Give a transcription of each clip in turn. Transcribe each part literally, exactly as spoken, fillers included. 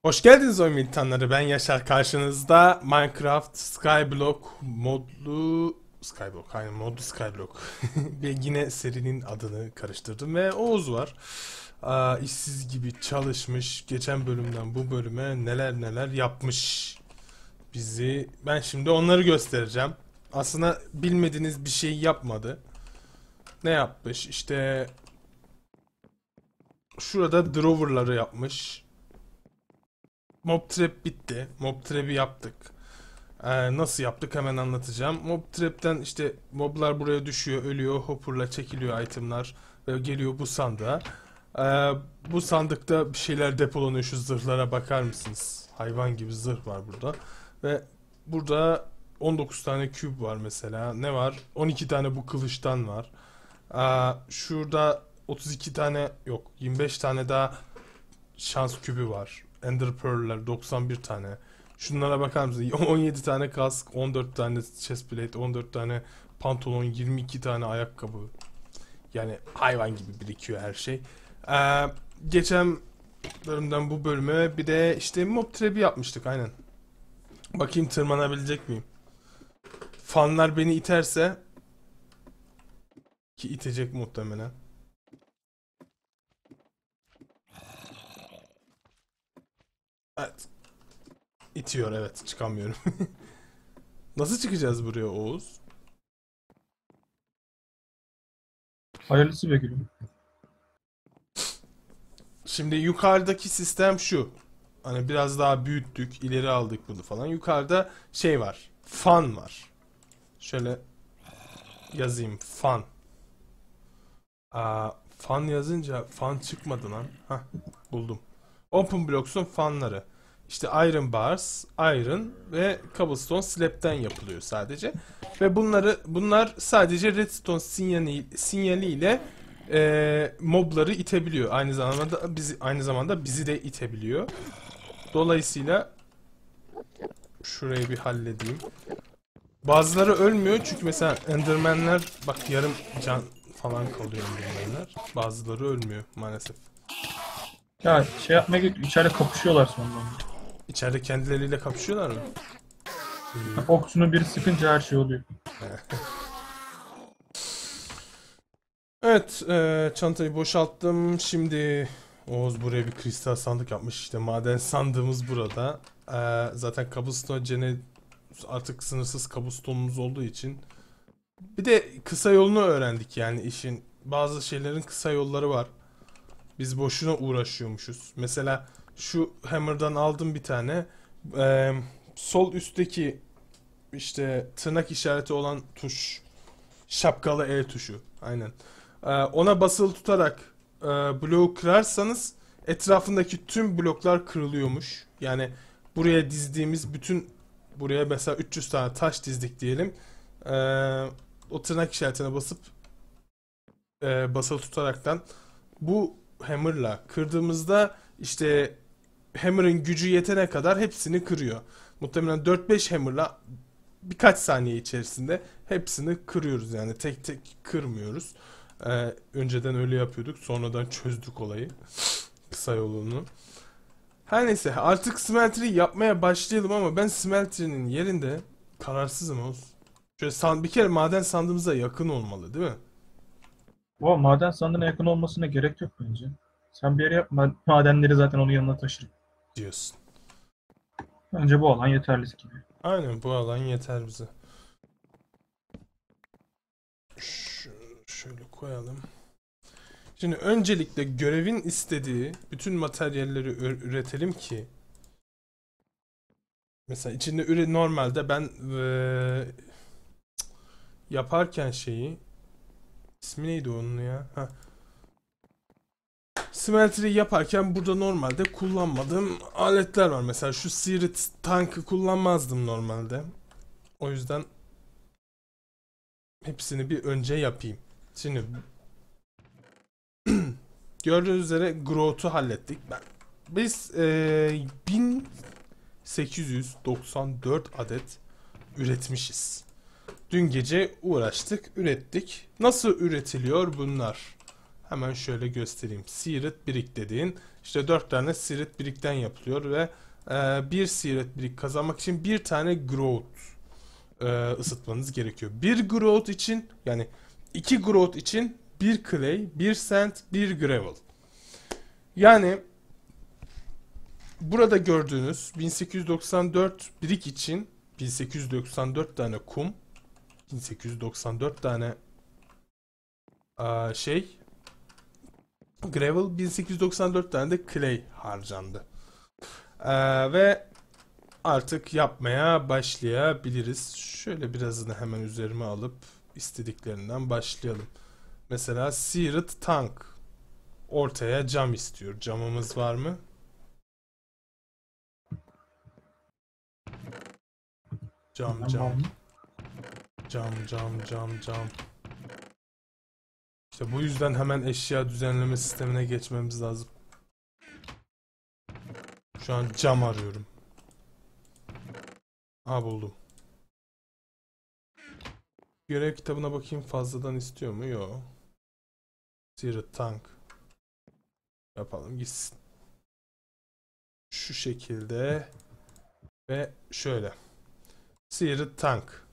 Hoş geldiniz oyun militanları. Ben Yaşar, karşınızda Minecraft Skyblock modlu Skyblock, aynen modlu Skyblock. Ve yine serinin adını karıştırdım ve Oğuz var. Aa, işsiz gibi çalışmış. Geçen bölümden bu bölüme neler neler yapmış bizi. Ben şimdi onları göstereceğim. Aslında bilmediğiniz bir şey yapmadı. Ne yapmış? İşte şurada drover'ları yapmış. Mob trap bitti. Mob trap'i yaptık. Ee, nasıl yaptık hemen anlatacağım. Mob trap'ten işte moblar buraya düşüyor, ölüyor, hopper'la çekiliyor itemlar ve geliyor bu sandığa. Ee, Bu sandıkta bir şeyler depolanıyor. Şu zırhlara bakar mısınız? Hayvan gibi zırh var burada. Ve burada on dokuz tane küp var mesela. Ne var? on iki tane bu kılıçtan var. Ee, şurada otuz iki tane yok, yirmi beş tane daha şans kübü var. Ender Pearl'ler doksan bir tane. Şunlara bakar mısın? on yedi tane kask, on dört tane chestplate, on dört tane pantolon, yirmi iki tane ayakkabı. Yani hayvan gibi birikiyor her şey. Ee, Geçen bölümden bu bölüme bir de işte mob trap'i yapmıştık aynen. Bakayım tırmanabilecek miyim? Fanlar beni iterse, ki itecek muhtemelen. Evet. İtiyor, evet, çıkamıyorum. Nasıl çıkacağız buraya Oğuz? Hayırlısı be gülüm. Şimdi yukarıdaki sistem şu. Hani biraz daha büyüttük, ileri aldık bunu falan. Yukarıda şey var. Fan var. Şöyle yazayım. Fan. Aa, fan yazınca fan çıkmadı lan. Hah, buldum. Open Blocks'un fanları. İşte Iron Bars, Iron ve Cobblestone Slab'den yapılıyor sadece. Ve bunları bunlar sadece Redstone sinyali, sinyaliyle e, mobları itebiliyor. Aynı zamanda bizi aynı zamanda bizi de itebiliyor. Dolayısıyla şurayı bir halledeyim. Bazıları ölmüyor çünkü mesela Enderman'ler bak yarım can falan kalıyor Enderman'ler. Bazıları ölmüyor maalesef. Ya şey yapmaya git içeride kapışıyorlar sonra. İçeride kendileriyle kapışıyorlar mı? Bak okçunun biri sıkınca her şey oluyor. Evet, e, çantayı boşalttım. Şimdi Oğuz buraya bir kristal sandık yapmış. İşte maden sandığımız burada. E, zaten cobblestone gene artık sınırsız cobblestone'umuz olduğu için. Bir de kısa yolunu öğrendik yani işin. Bazı şeylerin kısa yolları var. Biz boşuna uğraşıyormuşuz. Mesela şu hammer'dan aldım bir tane. E, Sol üstteki işte tırnak işareti olan tuş. Şapkalı E tuşu. Aynen. Ee, ona basılı tutarak e, bloğu kırarsanız etrafındaki tüm bloklar kırılıyormuş. Yani buraya dizdiğimiz bütün, buraya mesela üç yüz tane taş dizdik diyelim. Ee, O tırnak işaretine basıp e, basılı tutaraktan bu hammer'la kırdığımızda işte hammer'ın gücü yetene kadar hepsini kırıyor. Muhtemelen dört beş hammer'la birkaç saniye içerisinde hepsini kırıyoruz, yani tek tek kırmıyoruz. Ee, önceden öyle yapıyorduk, sonradan çözdük olayı, kısa yolunu. Her neyse, artık smeltery yapmaya başlayalım ama ben smeltery'nin yerinde kararsızım olsun. Şöyle san bir kere maden sandığımıza yakın olmalı değil mi? O maden sandığına yakın olmasına gerek yok bence. Sen bir yere yap, ma- madenleri zaten onun yanına taşır. Diyorsun. Bence bu alan yeterli gibi. Aynen, bu alan yeter bize. Ş- Şöyle koyalım. Şimdi öncelikle görevin istediği bütün materyalleri üretelim ki mesela içinde üre normalde ben eee, yaparken şeyi, ismi neydi onun ya? Ha. Smeltery yaparken burada normalde kullanmadığım aletler var. Mesela şu Seared tankı kullanmazdım normalde. O yüzden hepsini bir önce yapayım. Şimdi gördüğünüz üzere Growth'u hallettik. Ben biz eee bin sekiz yüz doksan dört adet üretmişiz. Dün gece uğraştık, ürettik. Nasıl üretiliyor bunlar? Hemen şöyle göstereyim. Seared Brick dediğin işte dört tane Seared Brick'ten yapılıyor ve e, bir Seared Brick kazanmak için bir tane Growth e, ısıtmanız gerekiyor. Bir Growth için, yani iki Growth için bir Clay, bir Sand, bir Gravel. Yani burada gördüğünüz bin sekiz yüz doksan dört Brick için bin sekiz yüz doksan dört tane kum, bin sekiz yüz doksan dört tane e, şey Gravel, bin sekiz yüz doksan dört tane de Clay harcandı. Ee, ve artık yapmaya başlayabiliriz. Şöyle birazını hemen üzerime alıp istediklerinden başlayalım. Mesela Seared Tank. Ortaya cam istiyor. Camımız var mı? Cam cam. Cam cam cam cam. İşte bu yüzden hemen eşya düzenleme sistemine geçmemiz lazım. Şu an cam arıyorum. Ha, buldum. Görev kitabına bakayım, fazladan istiyor mu? Yok. Seared Tank. Yapalım gitsin. Şu şekilde. Ve şöyle. Seared Tank.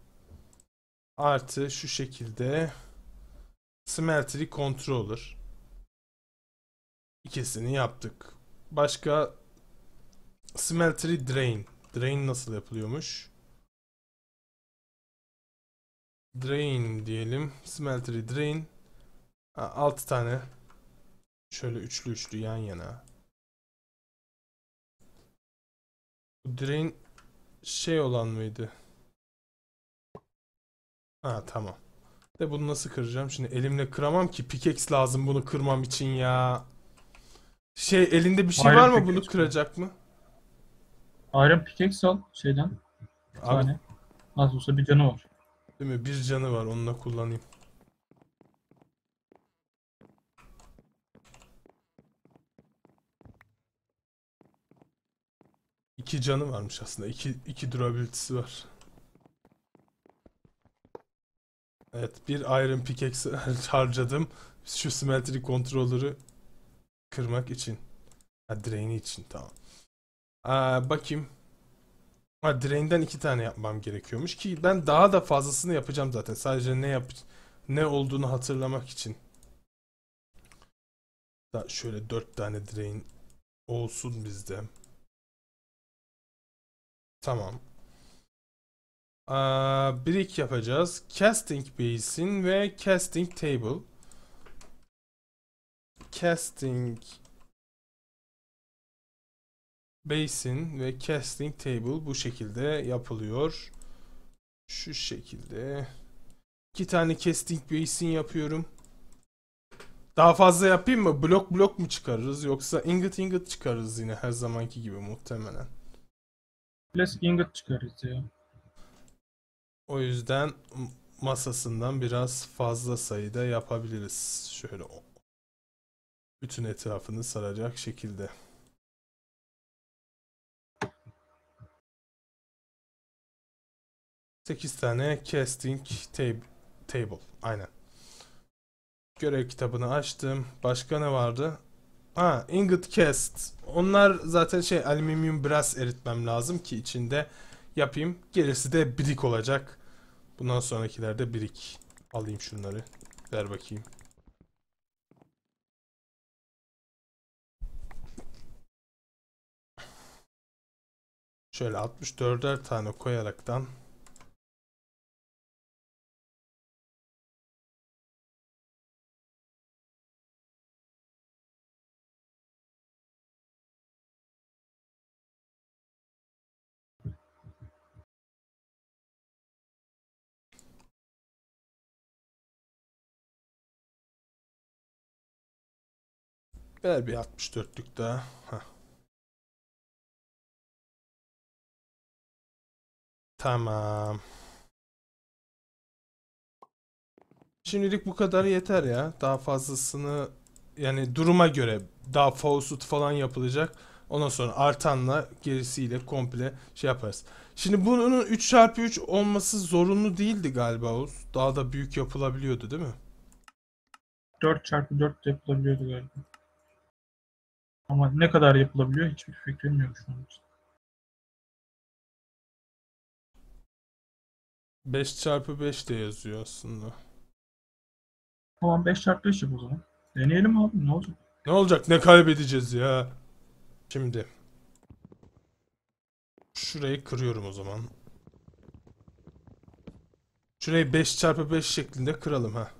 Artı şu şekilde. Smeltery Controller. İkisini yaptık. Başka Smeltery Drain. Drain nasıl yapılıyormuş? Drain diyelim. Smeltery Drain. altı tane. Şöyle üçlü üçlü yan yana. Bu Drain şey olan mıydı? Ha, tamam. De bunu nasıl kıracağım? Şimdi elimle kıramam ki. Pickaxe lazım bunu kırmam için ya. Şey, elinde bir şey Iron var mı bunu pickaxe kıracak mı? Iron pickaxe al şeyden. Bir Abi, tane. Nasıl olsa bir canı var. değil mi? Bir canı var, onunla kullanayım. İki canı varmış aslında. İki, iki durability'si var. Evet, bir Iron Pickaxe harcadım. Şu Smeltery Controller'ı kırmak için. Ha, Drain'i için, tamam. Aa, bakayım. Ha, Drain'den iki tane yapmam gerekiyormuş ki ben daha da fazlasını yapacağım zaten. Sadece ne yap ne olduğunu hatırlamak için. Da şöyle dört tane Drain olsun bizde. Tamam. Aa, brick yapacağız. Casting basin ve casting table. Casting basin ve casting table bu şekilde yapılıyor. Şu şekilde. İki tane casting basin yapıyorum. Daha fazla yapayım mı? Blok blok mu çıkarırız yoksa ingot ingot çıkarırız yine her zamanki gibi muhtemelen. Plus ingot çıkarız ya. O yüzden masasından biraz fazla sayıda yapabiliriz. Şöyle bütün etrafını saracak şekilde. sekiz tane casting tab table. Aynen. Görev kitabını açtım. Başka ne vardı? Ha, ingot cast. Onlar zaten şey, alüminyum brass eritmem lazım ki içinde yapayım. Gerisi de brick olacak. Bundan sonrakilerde brick. Alayım şunları. Ver bakayım. Şöyle altmış dörder tane koyaraktan ver bir altmış dörtlük daha. Heh. Tamam. Şimdilik bu kadar yeter ya. Daha fazlasını, yani duruma göre daha faucet falan yapılacak. Ondan sonra artanla gerisiyle komple şey yaparız. Şimdi bunun üç çarpı üç olması zorunlu değildi galiba Oğuz. Daha da büyük yapılabiliyordu değil mi? dört çarpı dört de yapılabiliyordu galiba. Ama ne kadar yapılabiliyor hiçbir fikrim yok şu an için. beş çarpı beş de yazıyor aslında. Tamam beş çarpı beş yap o zaman. Deneyelim abi ne olacak? Ne olacak? Ne kaybedeceğiz ya? Şimdi şurayı kırıyorum o zaman. Şurayı beş çarpı beş şeklinde kıralım ha.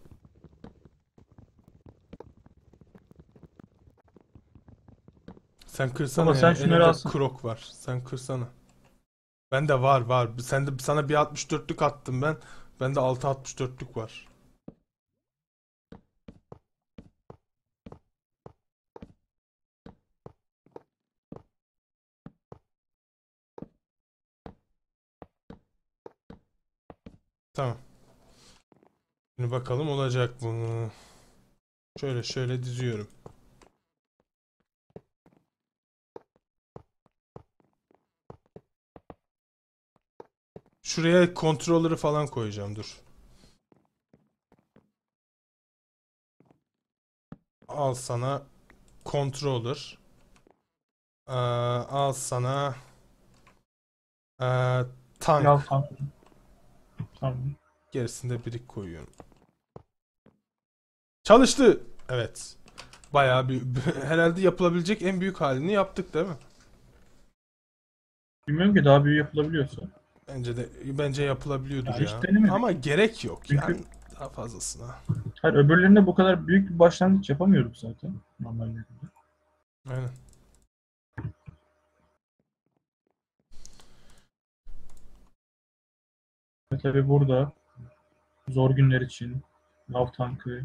Sen kırsana Ama ya. sen şunları Elinde alsın. krok var. Sen kırsana. Bende var var. Sen de sana bir altmış dörtlük attım ben. Bende altı altmış dörtlük var. Tamam. Şimdi bakalım olacak mı? Şöyle şöyle diziyorum. Şuraya controller'ı falan koyacağım dur. Al sana controller. Ee, al sana ee, Ya tank. tamam. Tamam. Gerisinde birik koyuyorum. Çalıştı. Evet. Bayağı bir herhalde yapılabilecek en büyük halini yaptık değil mi? Bilmiyorum ki daha büyük yapılabiliyorsa. Bence de bence yapılabiliyordur Ya hiç ya. denemedik. Ama gerek yok yani Çünkü daha fazlasına. hayır, öbürlerinde bu kadar büyük bir başlangıç yapamıyorduk zaten. Normalde. Aynen. Ve tabii burada zor günler için lav tankı.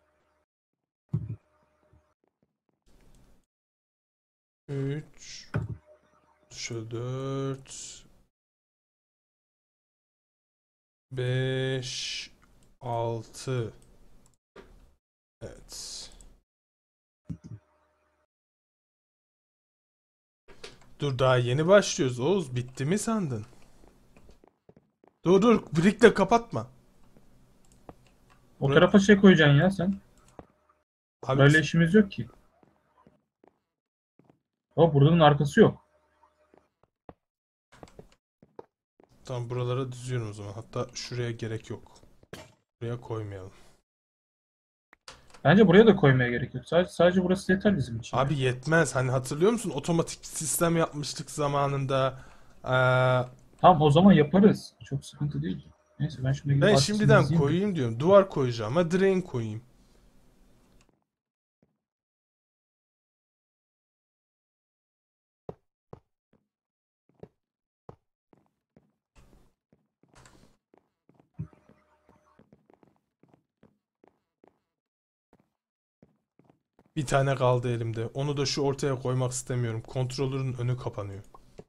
üç şu dört beş altı. Evet. Dur daha yeni başlıyoruz Oğuz. Bitti mi sandın? Dur dur. Brickle kapatma. O Bura... tarafa şey koyacaksın ya sen. Abi Böyle işimiz yok ki. Ama buranın arkası yok. tamam buralara düzüyorum o zaman. Hatta şuraya gerek yok. Buraya koymayalım. Bence buraya da koymaya gerek yok. Sadece, sadece burası yeter bizim için. Abi yetmez. Hani hatırlıyor musun? Otomatik sistem yapmıştık zamanında. Ee, Tamam o zaman yaparız. Çok sıkıntı değil. Neyse ben şuna gidip ben arkasını şimdiden dizeyim de. koyayım diyorum. Duvar koyacağım. Ha drain koyayım. Bir tane kaldı elimde. Onu da şu ortaya koymak istemiyorum. Kontrolörün önü kapanıyor.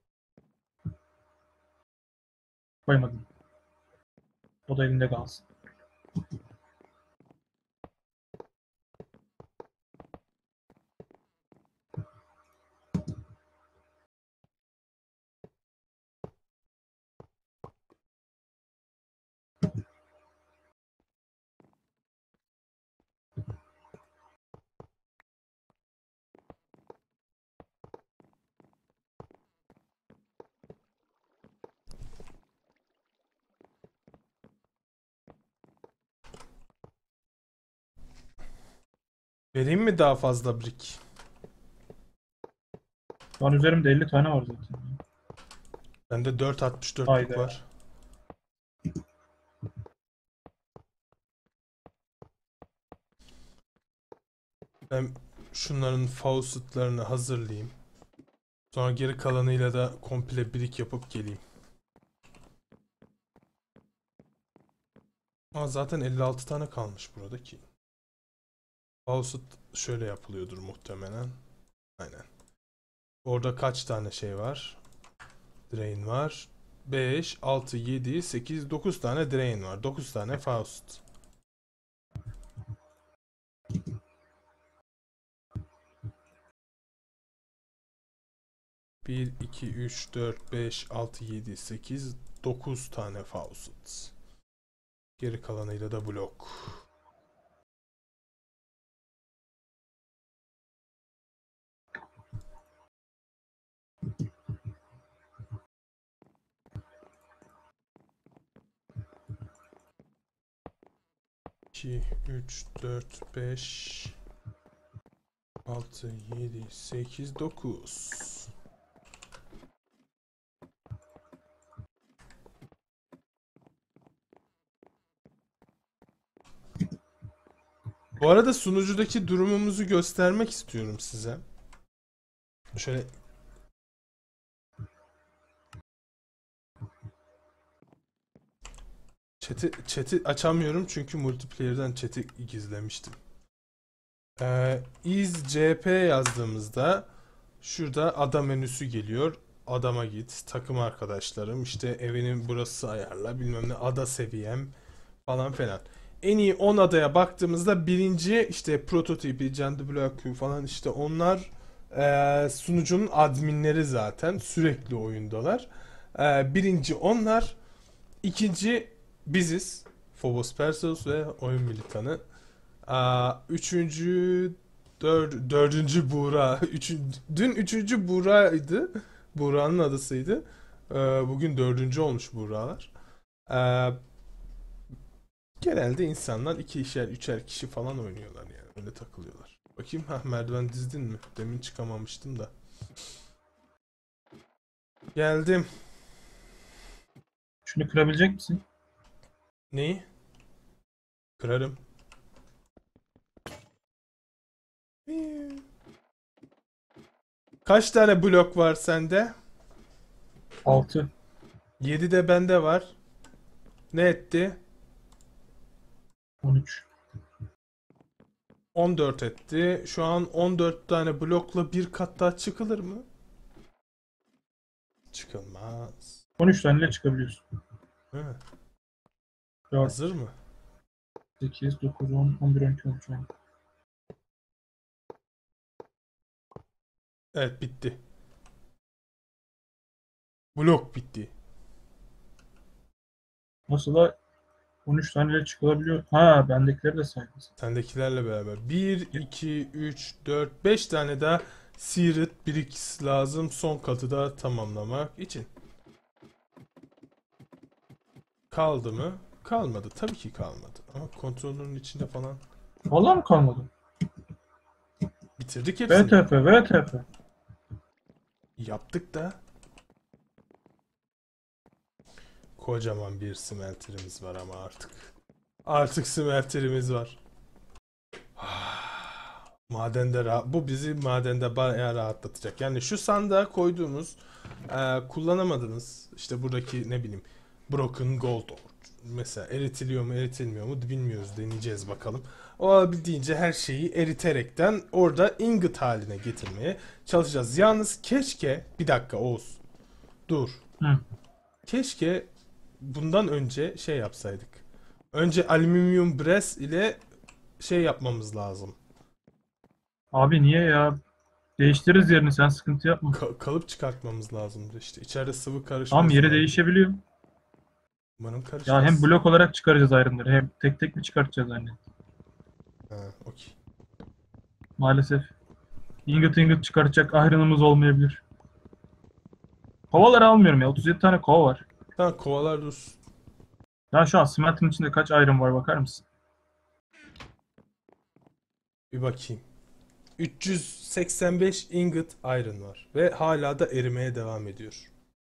Koymadım. O da elinde kalsın. Vereyim mi daha fazla brick? Şu an üzerimde elli tane var zaten. Bende dört altmış dörtlük Hayda. var. Ben şunların faucetlarını hazırlayayım. Sonra geri kalanıyla da komple brick yapıp geleyim. Aa, zaten elli altı tane kalmış burada ki. Faucet şöyle yapılıyordur muhtemelen. Aynen. Orada kaç tane şey var? Drain var. beş, altı, yedi, sekiz, dokuz tane drain var. dokuz tane faucet. bir, iki, üç, dört, beş, altı, yedi, sekiz, dokuz tane faucet. Geri kalanıyla da blok. iki, üç, dört, beş, altı, yedi, sekiz, dokuz. Bu arada sunucudaki durumumuzu göstermek istiyorum size. Şöyle chat'i chat'i açamıyorum çünkü multiplayer'dan chat'i gizlemiştim. Ee, izcp yazdığımızda şurada ada menüsü geliyor. Adama git, takım arkadaşlarım, işte evinin burası ayarla, bilmem ne, ada seviyem falan filan. En iyi on adaya baktığımızda birinci işte prototipi, Candy Block falan, işte onlar eee, sunucunun adminleri, zaten sürekli oyundalar. Eee, birinci onlar, ikinci biziz. Phobos Perseus ve oyun militanı. Aa, üçüncü, dör, dördüncü Buğra. Üçüncü, dün üçüncü Buğra'ydı. Buğra'nın adısıydı. Ee, bugün dördüncü olmuş Buğra'lar. Ee, genelde insanlar iki ikişer, üçer kişi falan oynuyorlar yani. Öyle takılıyorlar. Bakayım, ha merdiven dizdin mi? Demin çıkamamıştım da. Geldim. Şunu kırabilecek misin? Neyi? Kırarım. Kaç tane blok var sende? altı. yedi de bende var. Ne etti? on üç. on dört etti. Şu an on dört tane blokla bir kat daha çıkılır mı? Çıkılmaz. on üç tane çıkabiliyorsun. He, dört, hazır mı? sekiz, dokuz, on, on bir, on iki, on üç. Evet, bitti. Blok bitti. Nasıl da on üç tane çıkabiliyor. Ha, bendekileri de saydınız. Sendekilerle beraber. bir, iki, üç, dört, beş tane daha Seared Bricks lazım son katı da tamamlamak için. Kaldı mı? Kalmadı. Tabii ki kalmadı. Ama kontrolünün içinde falan Valla mı kalmadı? bitirdik hepsini. V T F, V T F. Yaptık da. Kocaman bir smelterimiz var ama artık. Artık smelterimiz var. Madende rahat. Bu bizi madende bayağı rahatlatacak. Yani şu sandığa koyduğumuz e, kullanamadınız. İşte buradaki ne bileyim Broken Gold Ore. Mesela eritiliyor mu eritilmiyor mu bilmiyoruz. Deneyeceğiz bakalım. Olabildiğince her şeyi eriterekten orada ingot haline getirmeye çalışacağız. Yalnız keşke bir dakika Oğuz. Dur. Hı. Keşke bundan önce şey yapsaydık. Önce alüminyum bres ile şey yapmamız lazım. Abi niye ya? Değiştiririz yerini, sen sıkıntı yapma. Ka- kalıp çıkartmamız lazımdı işte. İçeride sıvı Tamam, karışması yeri lazım. değişebiliyor. Umarım Ya karışmaz. hem blok olarak çıkaracağız ayrımları, hem tek tek mi çıkartacağız anne? Ha, okey. Maalesef. Ingot ingot çıkartacak ayrımımız olmayabilir. Kovaları almıyorum ya. otuz yedi tane kova var. Tamam, kovalar dursun. Ya şu an smelter'ın içinde kaç ayrım var bakar mısın? Bir bakayım. üç yüz seksen beş ingot iron var. Ve hala da erimeye devam ediyor.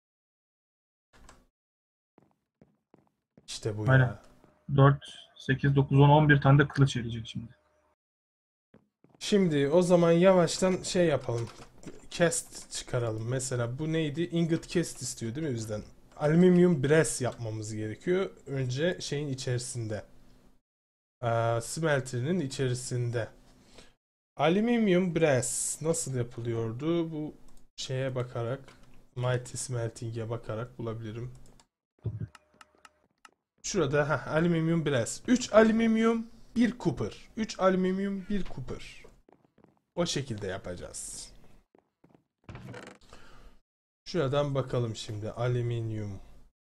İşte bu Aynen. ya. dört, sekiz, dokuz, on, on bir tane de kılıç gelecek şimdi. Şimdi o zaman yavaştan şey yapalım. Cast çıkaralım. Mesela bu neydi? Ingot cast istiyor değil mi bizden? Alüminyum brass yapmamız gerekiyor. Önce şeyin içerisinde. Ee, smelter'ın içerisinde. Alüminyum brass nasıl yapılıyordu? Bu şeye bakarak, Mighty Smelting'e bakarak bulabilirim. Şurada ha alüminyum brass. üç alüminyum, bir copper. üç alüminyum, bir copper. O şekilde yapacağız. Şuradan bakalım şimdi. Alüminyum.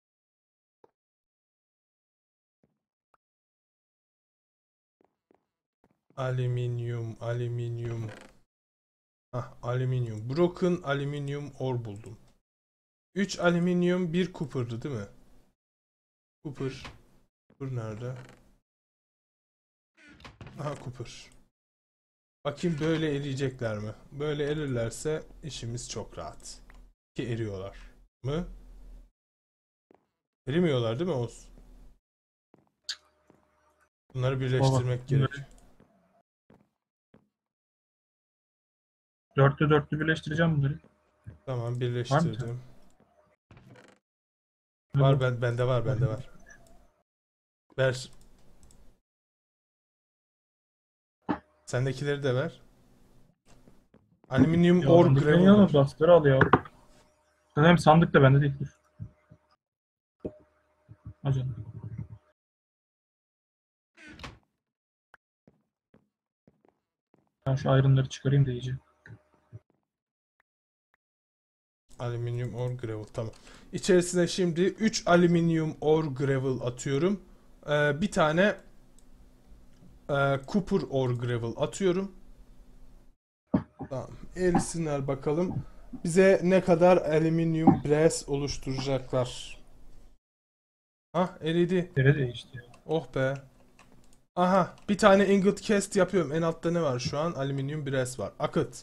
Alüminyum, alüminyum. Hah, alüminyum. Broken alüminyum ore buldum. üç alüminyum, bir copper'dı değil mi? Copper. Copper nerede? Aha Cooper. Bakayım böyle eriyecekler mi? Böyle erirlerse işimiz çok rahat. Ki eriyorlar mı? Erimiyorlar değil mi Oğuz? Bunları Baba birleştirmek gerek. bunları dörtlü dörtlü birleştireceğim bunları. Tamam Var mı bir tane? birleştirdim. Var Bu. ben bende var bende var. Ver. Sendekileri de ver. Alüminyum Ya or sandık beni gravel yana ver. bastır al ya. Hem sandık da bende değil. Dur. Hocam. Ben şu ayrımları çıkarayım da iyice. Alüminyum or gravel tamam. İçerisine şimdi üç alüminyum or gravel atıyorum. Ee, bir tane e, copper or gravel atıyorum. Tamam. Erisinler bakalım. Bize ne kadar alüminyum brass oluşturacaklar. Hah eridi. Dere değişti ya. Oh be. Aha bir tane ingot cast yapıyorum. En altta ne var şu an? Alüminyum brass var. Akıt.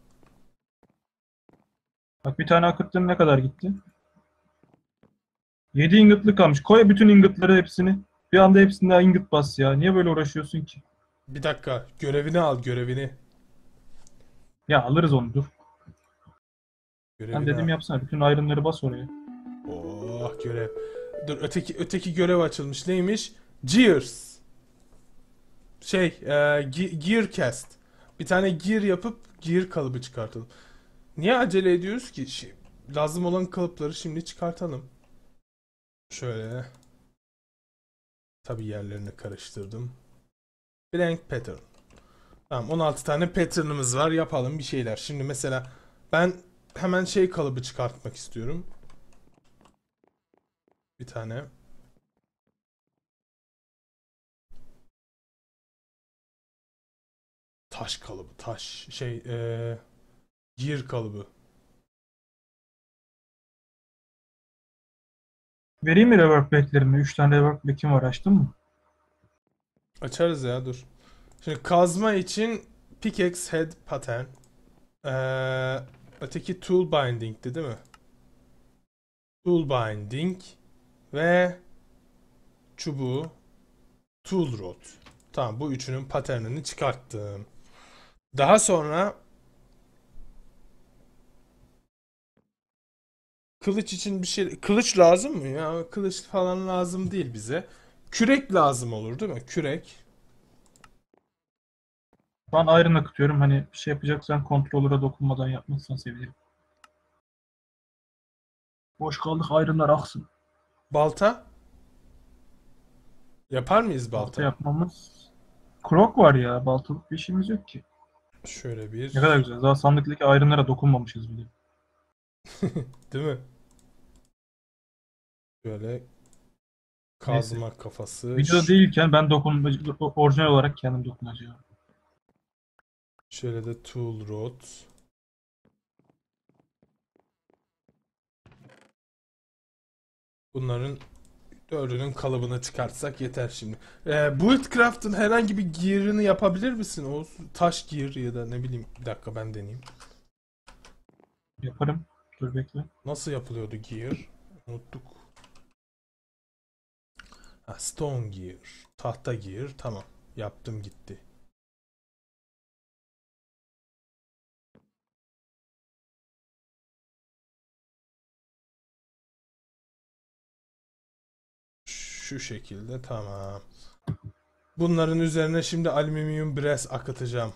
Bak bir tane akıttın ne kadar gitti? yedi ingot'lık kalmış. Koy bütün ingot'ları hepsini. Bir anda hepsinde ingot bas ya. Niye böyle uğraşıyorsun ki? Bir dakika. Görevini al görevini. Ya alırız onu dur. Ben Görevini al. dedim yapsana. Bütün ayrımları bas oraya. Oh görev. Dur öteki öteki görev açılmış. Neymiş? Gears. Şey, e, ge- gear cast. Bir tane gear yapıp gear kalıbı çıkartalım. Niye acele ediyoruz ki? Şey, lazım olan kalıpları şimdi çıkartalım. Şöyle. Tabii yerlerini karıştırdım. Blank pattern. Tamam on altı tane pattern'ımız var. Yapalım bir şeyler. Şimdi mesela ben hemen şey kalıbı çıkartmak istiyorum. Bir tane. Taş kalıbı. Taş. Şey ee, gear kalıbı. Vereyim mi rework pack'lerimi? üç tane rework pack'im var. Açtın mı? Açarız ya dur. Şimdi kazma için pickaxe head pattern. Ee, öteki tool binding'ti değil mi? Tool binding ve çubuğu tool rod. Tamam bu üçünün paternini çıkarttım. Daha sonra kılıç için bir şey... Kılıç lazım mı ya? Kılıç falan lazım değil bize. Kürek lazım olur değil mi? Kürek. Ben iron akıtıyorum. Hani bir şey yapacaksan kontrolöre dokunmadan yapmazsan sevinirim. Boş kaldık iron'lar aksın. Balta. Yapar mıyız Balta balta? yapmamız. Krok var ya. Baltalık bir işimiz yok ki. Şöyle Ne kadar bir... güzel. Daha sandıktaki iron'lara dokunmamışız bile. Değil mi? Böyle Neyse. kazma kafası. Videoda Ş- değilken ben dokun orijinal olarak kendim dokunacağım. şöyle de tool rod. Bunların dördünün kalıbını çıkartsak yeter şimdi. Ee, Buildcraft'ın herhangi bir gear'ını yapabilir misin? O taş gear ya da ne bileyim. Bir dakika ben deneyeyim. Yaparım. Dur bekle. Nasıl yapılıyordu gear? Unuttuk. Ha, stone gear. Tahta gear. Tamam. Yaptım gitti. Şu şekilde tamam. Bunların üzerine şimdi alüminyum brass akıtacağım.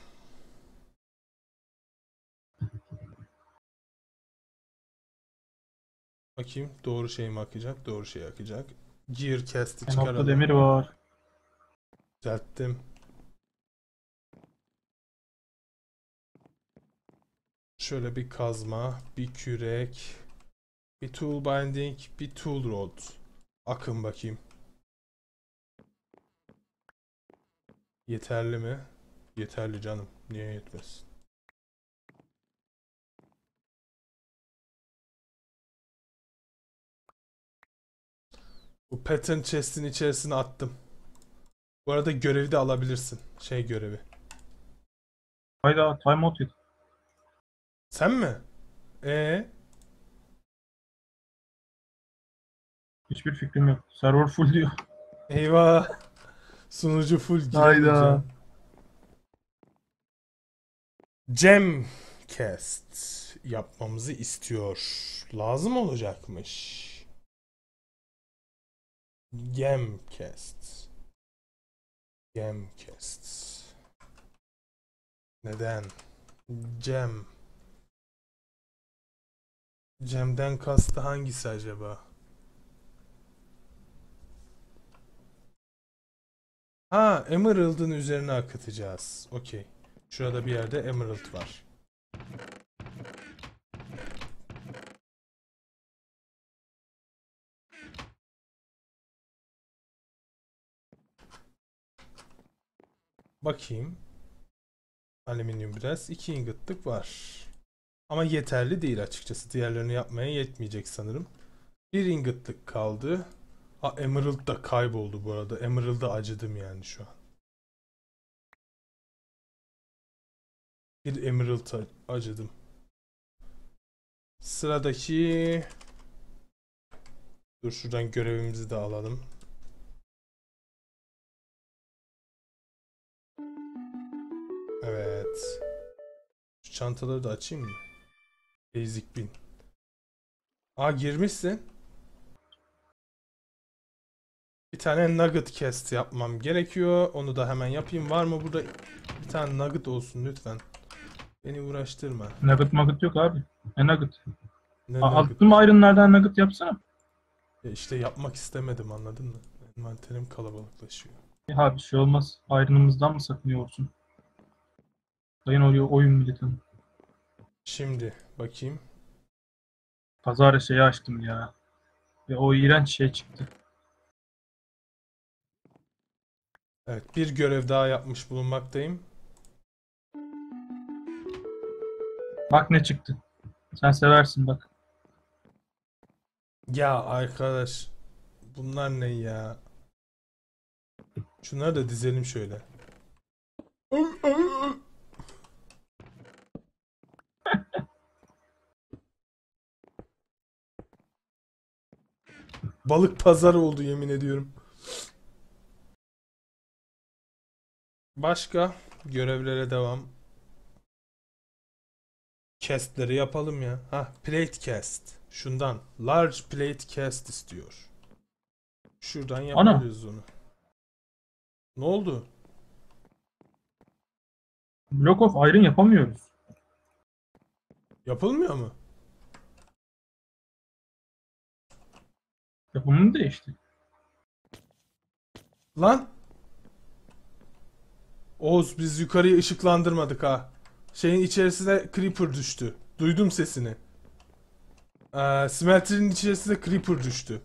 Bakayım doğru şey mi akacak? Doğru şey akacak. Gear cast'i En altta çıkaralım. demir var. Düzelttim. Şöyle bir kazma, bir kürek, bir tool binding, bir tool rod. Akın bakayım. Yeterli mi? Yeterli canım. Niye yetmez? Bu pattern chest'in içerisine attım. Bu arada görevi de alabilirsin. Şey görevi. Hayda timeout yedim. Sen mi? Ee, Hiçbir fikrim yok. Server full diyor. eyvah. Sunucu full Hayda. giremeyeceğim. Gemcast yapmamızı istiyor. Lazım olacakmış. Gemcast. Gemcast. Neden? Gem. Gem'den kastı hangisi acaba? Ha, Emerald'ın üzerine akıtacağız. Okey. Şurada bir yerde Emerald var. Bakayım. Alüminyum biraz. iki ingot'lık var. Ama yeterli değil açıkçası. Diğerlerini yapmaya yetmeyecek sanırım. Bir ingot'lık kaldı. Ha, Emerald da kayboldu bu arada. Emerald'a acıdım yani şu an. Bir Emerald'a acıdım. Sıradaki... Dur şuradan görevimizi de alalım. Evet. Şu çantaları da açayım mı? Basic bin. Aa, girmişsin. Bir tane nugget cast yapmam gerekiyor. Onu da hemen yapayım. Var mı burada bir tane nugget olsun lütfen. Beni uğraştırma. Nugget nugget yok abi. Ne nugget? Ne A- nugget? Attım iron'lardan nugget yapsana. Ya işte yapmak istemedim, anladın mı? Envanterim kalabalıklaşıyor. Ya bir şey olmaz. Iron'ımızdan mı sakınıyorsun? Sayın oluyor oyun milletin. Şimdi bakayım. Pazar şeyi açtım ya. Ve o iğrenç şey çıktı. Evet, bir görev daha yapmış bulunmaktayım. Bak ne çıktı. Sen seversin bak. Ya arkadaş, bunlar ne ya? Şunları da dizelim şöyle. Balık pazarı oldu yemin ediyorum. Başka görevlere devam. Cast'leri yapalım ya. Ha, plate cast. Şundan large plate cast istiyor. Şuradan Ana. yapabiliriz onu. Ne oldu? Block of Iron yapamıyoruz. Yapılmıyor mu? Yapımını değişti. Lan! Oğuz, biz yukarıyı ışıklandırmadık ha. Şeyin içerisine creeper düştü. Duydum sesini. Ee, smelter'in içerisine creeper düştü.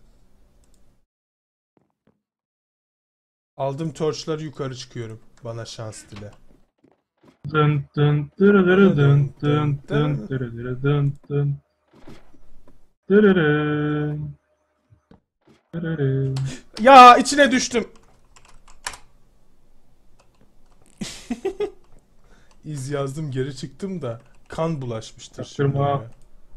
Aldım torçları, yukarı çıkıyorum. Bana şans dile. Dın dın dırırırı dın dın dın dırırırı dın dın. Dırırın. Dırırın. Ya içine düştüm. İz yazdım, geri çıktım da kan bulaşmıştır şimdi Çaktırma. oraya. Ya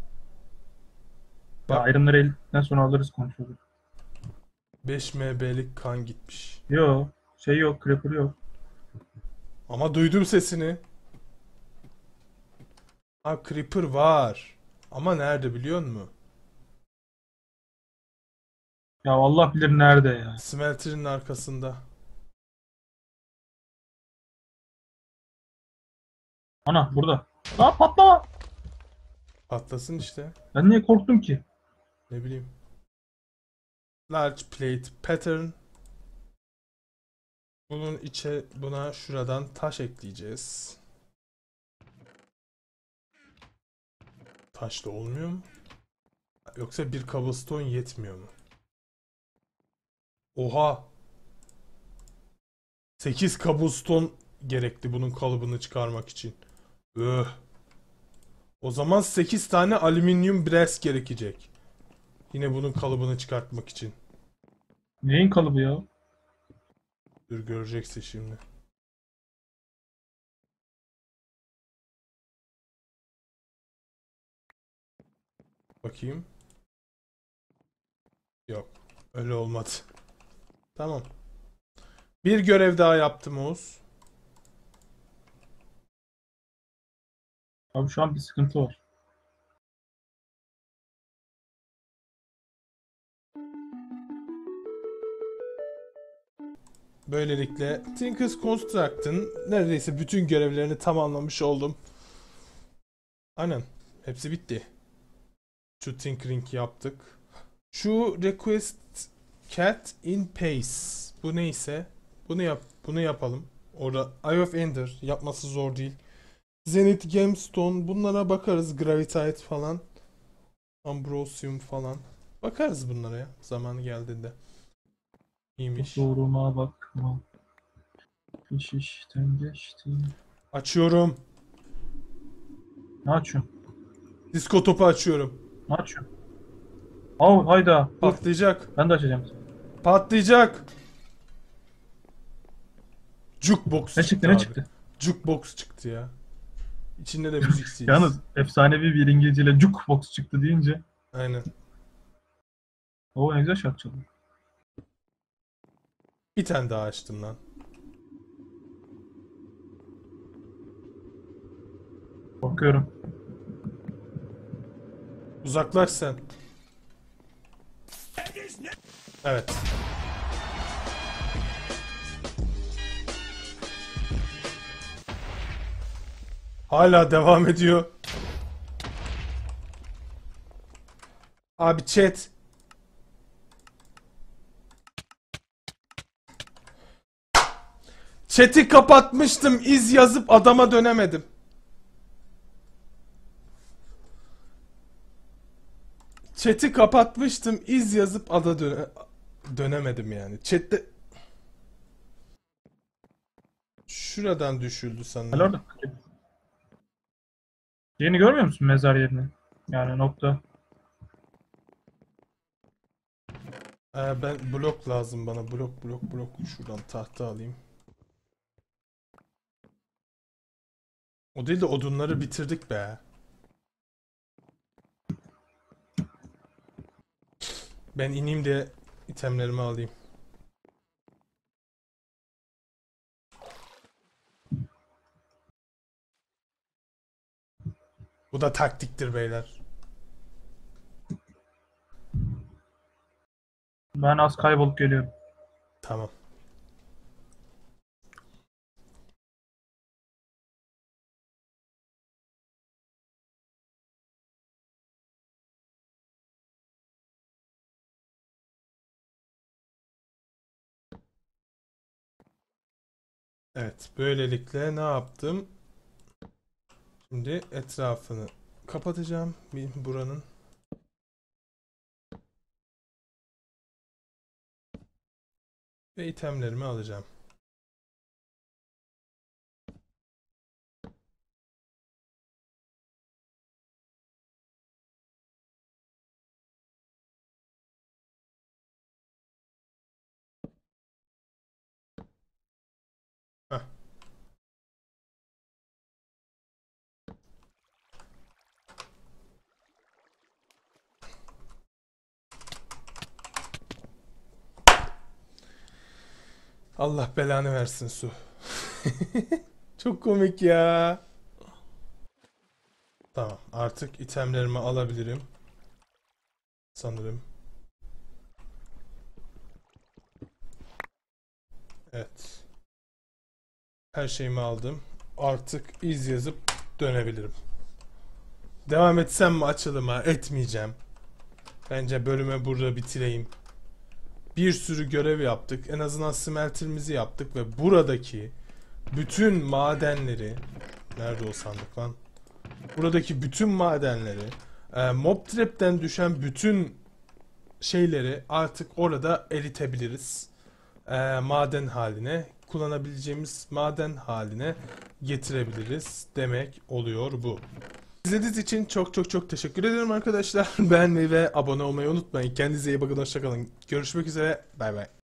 Bak, ayrımları eldikten sonra alırız konuşuruz. beş M B'lik kan gitmiş. Yo şey yok creeper yok. Ama duydum sesini. Ha, creeper var. Ama nerede biliyor musun? Ya Allah bilir nerede ya. Smelter'in arkasında. Ana burada. Aa patlama. Patlasın işte. Ben niye korktum ki? Ne bileyim. Large plate pattern. Bunun içe buna şuradan taş ekleyeceğiz. Taşla olmuyor mu? Yoksa bir cobblestone yetmiyor mu? Oha! sekiz cobblestone gerekti bunun kalıbını çıkarmak için. Öh! O zaman sekiz tane alüminyum brass gerekecek. Yine bunun kalıbını çıkartmak için. Neyin kalıbı ya? Dur göreceksin şimdi. Bakayım. Yok. Öyle olmadı. Tamam. Bir görev daha yaptım Oğuz. Abi şu an bir sıkıntı var. Böylelikle Tinker's Construct'ın neredeyse bütün görevlerini tamamlamış oldum. Aynen. Hepsi bitti. Şu Tinkering yaptık. Şu Request Cat in Pace. Bu neyse. Bunu yap. Bunu yapalım. Orada Eye of Ender yapması zor değil. Zenith Gemstone bunlara bakarız. Gravitite falan. Ambrosium falan. Bakarız bunlara ya. Zamanı geldiğinde. İyiymiş. Doğruma bakma. İş işten geçti. Açıyorum. Ne açıyorsun? Disko topu açıyorum. Ne açıyorsun? Av hayda. Dur. Patlayacak. Ben de açacağım. Patlayacak. Jukebox Ne çıktı çıktı ne abi. çıktı? Jukebox çıktı ya. İçinde de müzik C D'si. Yalnız efsanevi bir İngilizceyle jukebox çıktı deyince. Aynen. O ne güzel şarkı çalıyor. Bir tane daha açtım lan. Bakıyorum. Uzaklaş sen. Evet. Hala devam ediyor. Abi chat. Chat'i kapatmıştım. İz yazıp adama dönemedim. Chat'i kapatmıştım. İz yazıp ada döne dönemedim yani. Chat'te şuradan düşüldü sanırım. Hala orada. Yeni görmüyor musun mezar yerini? Yani nokta. Ee, ben blok lazım bana. Blok blok blok. Şuradan tahta alayım. O değil de odunları bitirdik be. Ben ineyim de itemlerimi alayım. Bu da taktiktir beyler. Ben az kaybolup geliyorum. Tamam. Evet, böylelikle ne yaptım? Şimdi etrafını kapatacağım bir buranın. Ve itemlerimi alacağım. Heh. Allah belanı versin su. Çok komik ya. Tamam, artık itemlerimi alabilirim. Sanırım. Evet. Her şeyimi aldım. Artık iz yazıp dönebilirim. Devam etsem mi açılıma? Etmeyeceğim. Bence bölümü burada bitireyim. Bir sürü görev yaptık. En azından smelterimizi yaptık ve buradaki bütün madenleri, nerede o sandık lan? Buradaki bütün madenleri, e, Mob Trap'ten düşen bütün şeyleri artık orada eritebiliriz. E, maden haline, kullanabileceğimiz maden haline getirebiliriz demek oluyor bu. İzlediğiniz için çok çok çok teşekkür ederim arkadaşlar. Beğenmeyi ve abone olmayı unutmayın. Kendinize iyi bakın, hoşça kalın. Görüşmek üzere. Bay bay.